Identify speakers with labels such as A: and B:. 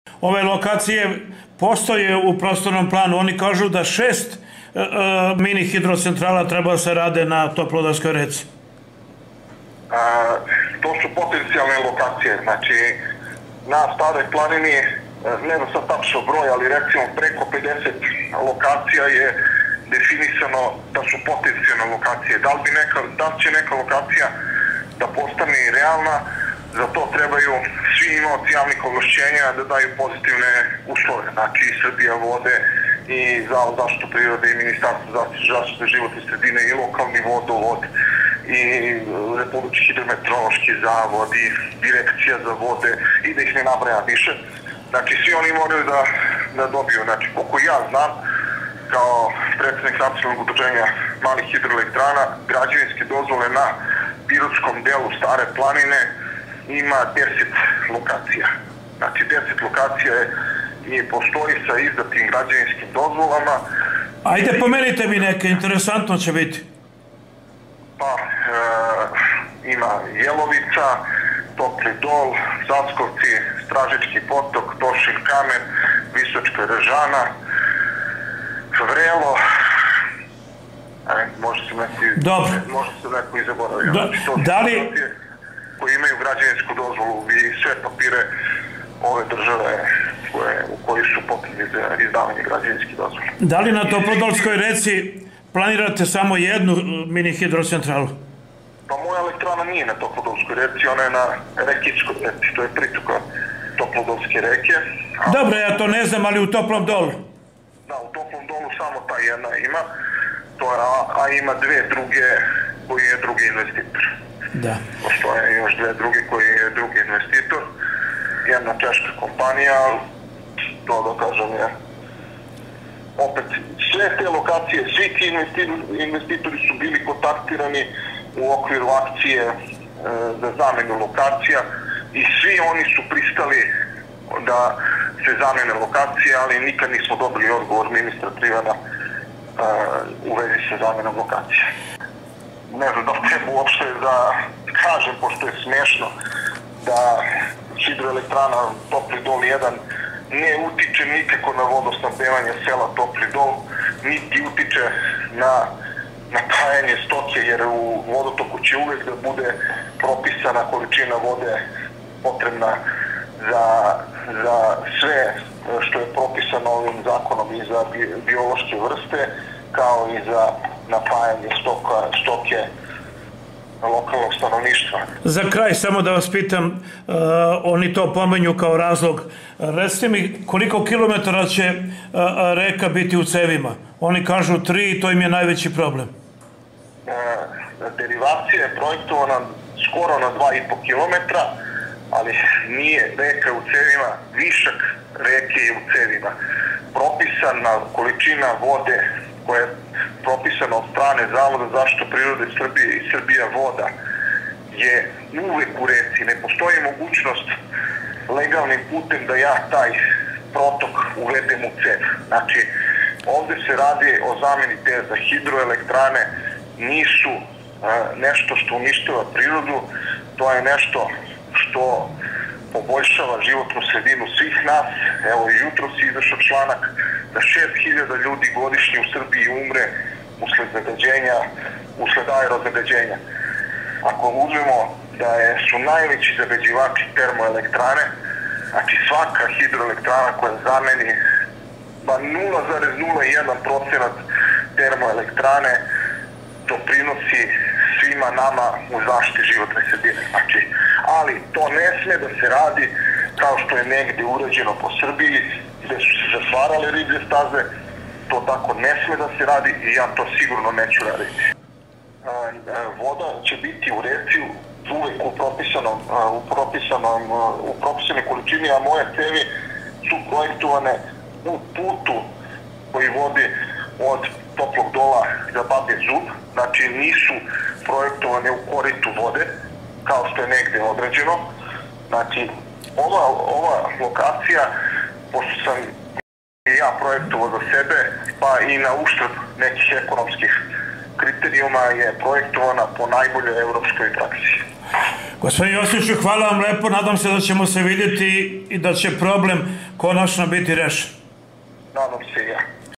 A: Ove lokacije postoje u prostornom planu. Oni kažu da 6 mini hidrocentrala treba da se rade na Toplodarskoj reci.
B: To su potencijalne lokacije. Znači, na Staroj planini, ne znam sad tačno broj, ali recimo preko 50 lokacija je definisano da su potencijalne lokacije. Da li će neka lokacija da postane realna, za to trebaju svi imaoci javnih ovlašćenja da daju pozitivne uslove. Znači i Srbija vode, i Zavod za zaštitu prirode, i Ministarstvo za zaštitu životne sredine, i lokalni vodovod, i Republički hidrometeorološki zavod, i Direkcija za vode, i da ih ne nabrajam više. Znači svi oni moraju da dobiju. Znači, koliko ja znam, kao predsednik nacionalnog udruženja malih hidroelektrana, građevinske dozvole na pirotskom delu Stare planine ima 10 lokacija. Znači 10 lokacija postoji sa izdatim građevinskim dozvolama.
A: Ajde, pomenite mi neke, interesantno će biti.
B: Pa, ima Jelovica, Topli dol, Zaskovci, Stražički potok, Tošin kamen, Visočka Režana, Vrelo, može se neko i zaboraviti. Znači, to su lokacije koji imaju građevinsku dozvolu i sve papire ove države u koji su potrebni za izdavanje građevinskih dozvola.
A: Da li na Toplodolskoj reci planirate samo jednu mini hidrocentralu?
B: Pa moja elektrana nije na Toplodolskoj reci, ona je na Rekičkoj reci, to je pritoka Toplodolske reke.
A: Dobro, ja to ne znam, ali u Toplom dolu?
B: Da, u Toplom dolu samo ta jedna ima, a ima dve druge koji je drugi investitor.
A: Da.
B: Postoje još dve druge koji je drugi investitor, jedna češka kompanija, to da kažem je opet sve te lokacije, svi ti investitori su bili kontaktirani u okviru akcije za zamenu lokacija i svi oni su pristali da se zamene lokacije, ali nikad nismo dobili odgovor ministra Trivana u vezi sa zamenom lokacije. Ne znam da treba uopšte da kažem, pošto je smešno, da hidroelektrana Topli dol 1 ne utiče nikako na vodosnabdevanje sela Topli dol, niti utiče na napajanje stoke, jer u vodotoku će uvek da bude propisana količina vode potrebna za sve što je propisano ovim zakonom i za biološke vrste, kao i za napajanje stoke lokalnog stanovništva.
A: Za kraj, samo da vas pitam, oni to pomenju kao razlog. Recite mi, koliko kilometara će reka biti u cevima? Oni kažu 3 i to im je najveći problem.
B: Derivacija je projektovana skoro na 2,5 kilometra, ali nije reka u cevima, višak reke je u cevima. Propisana količina vode koja je propisana od strane Zavoda za zaštitu prirode Srbije i Srbija voda je uvek u reci. Ne postoji mogućnost legalnim putem da ja taj protok uvedem u cev. Znači, ovde se radi o zameni teza. Hidroelektrane nisu nešto što uništava prirodu, to je nešto što poboljšava životnu sredinu svih nas. Evo, jutro si izašao članak da 6.000 ljudi godišnje u Srbiji umre usled aerozagađenja. Ako uzmemo da su najveći zagađivači termoelektrane, znači svaka hidroelektrana koja zameni 0,01% termoelektrane doprinosi svima nama u zaštiti životne sredine. Znači, ali to ne sme da se radi kao što je negde urađeno po Srbiji, gde su se zatvarale riblje staze. To tako ne sme da se radi i ja to sigurno neću raditi. Voda će biti u reci uvek u propisanoj količini, a moje cevi su projektovane u putu koji vodi od Toplog dola za Babje Zub, znači nisu projektovane u koritu vode, kao što je negde određeno. Znači, ova lokacija, pošto sam i ja projektovao za sebe, pa i na uštrb nekih ekonomskih kriterijuma je projektovana po najboljoj evropskoj praksi.
A: Gospodin Josiću, hvala vam lepo, nadam se da ćemo se vidjeti i da će problem konačno biti rešen.
B: Nadam se i ja.